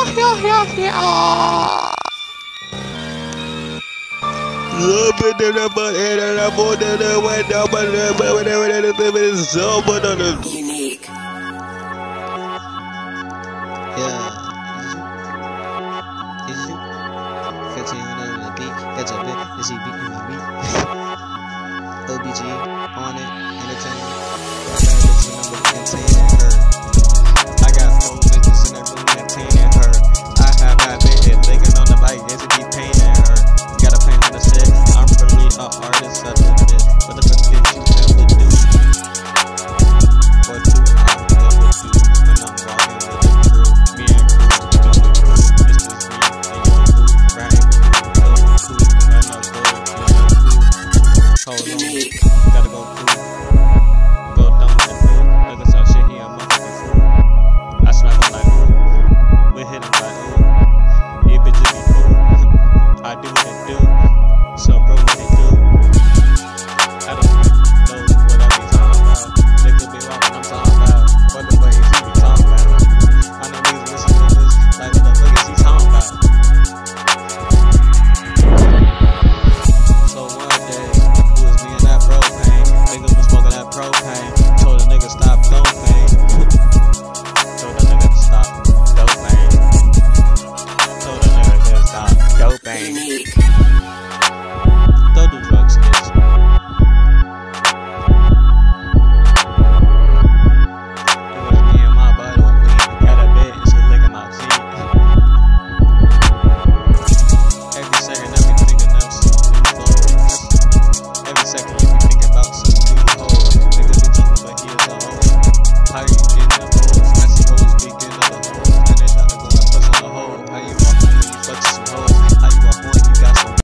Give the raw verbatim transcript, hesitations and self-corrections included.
yeah, yeah, yeah. Love it in the butt, and I put it away, but whatever it is, so but on the unique. Yeah.